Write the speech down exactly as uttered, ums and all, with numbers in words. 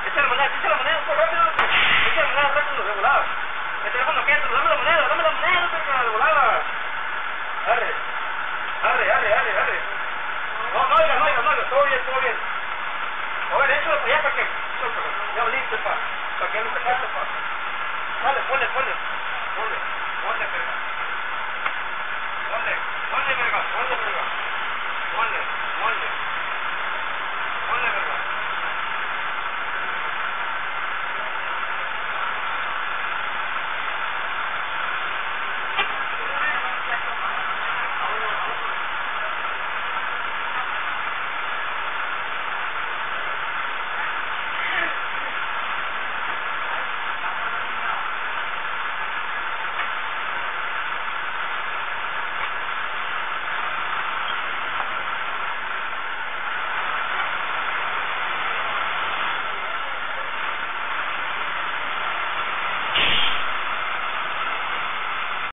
Echa la moneda, echa la moneda, por rápido. Echa la moneda rápido, de volada. El teléfono quieto, dame la moneda, dame la moneda, perra, de volada. Arre, arre, arre, arre, arre. No, no oiga, no oiga, no oiga, todo bien, todo bien. A ver, échalo para allá para que... Ya listo, pa. Para que no se pase, pa. Dale, ponle, ponle. Ponle, ponle, perra. Ponle, ponle, verga, ponle, verga.